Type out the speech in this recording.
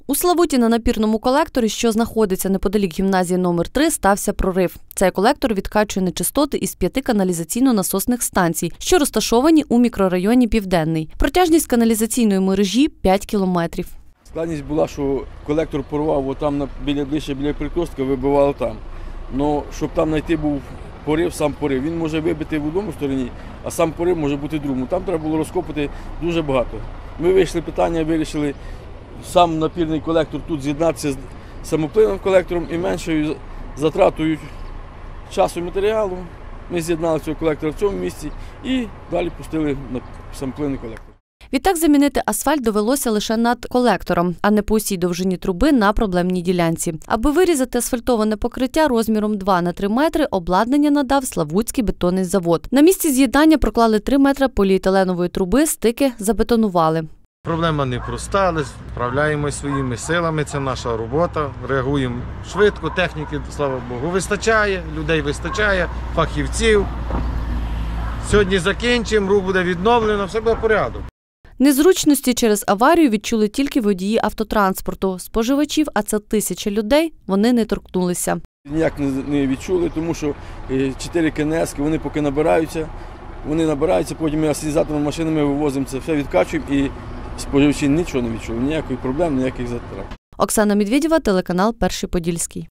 У Славуті на напірному колекторі, що знаходиться неподалік гімназії номер 3, стався прорив. Цей колектор відкачує нечистоти із 5 каналізаційно-насосних станцій, що розташовані у мікрорайоні Південний. Протяжність каналізаційної мережі – 5 кілометрів. Складність була, що колектор порвав там ближче біля перекрестка, вибивало там. Но щоб там знайти був порив, сам порив, він може вибити в одному стороні, а сам порив може бути в другому. Там треба було розкопати дуже багато. Ми вийшли питання, вирішили сам напірний колектор тут з'єднатися з самоплинним колектором і меншою затратою часу і матеріалу. Ми з'єднали цього колектора в цьому місці і далі пустили на самоплинний колектор. Відтак замінити асфальт довелося лише над колектором, а не по усій довжині труби на проблемній ділянці. Аби вирізати асфальтоване покриття розміром 2 на 3 метри, обладнання надав Славутський бетонний завод. На місці з'єднання проклали 3 метри поліетиленової труби, стики забетонували. Проблема непроста, але справляємося своїми силами, це наша робота, реагуємо швидко, техніки, слава Богу, вистачає, людей вистачає, фахівців. Сьогодні закінчимо, рух буде відновлено, все буде порядок. Незручності через аварію відчули тільки водії автотранспорту. Споживачів, а це тисячі людей, вони не торкнулися. Ніяк не відчули, тому що 4 КНС, вони поки набираються, потім ми асенізаторними машинами вивозимо це, все відкачуємо і споживачі нічого не відчули, ніякої проблеми, ніяких затрат. Оксана Медведєва, телеканал «Перший Подільський».